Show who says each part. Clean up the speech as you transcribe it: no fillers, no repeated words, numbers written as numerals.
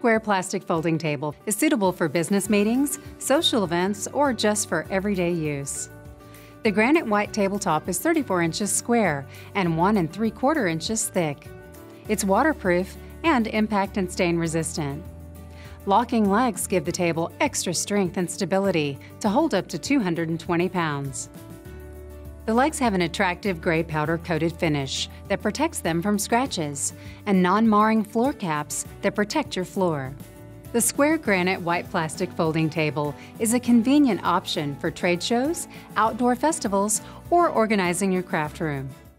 Speaker 1: square plastic folding table is suitable for business meetings, social events, or just for everyday use. The granite white tabletop is 34 inches square and 1 3/4 inches thick. It's waterproof and impact and stain resistant. Locking legs give the table extra strength and stability to hold up to 220 pounds. The legs have an attractive gray powder-coated finish that protects them from scratches and non-marring floor caps that protect your floor. The square granite white plastic folding table is a convenient option for trade shows, outdoor festivals, or organizing your craft room.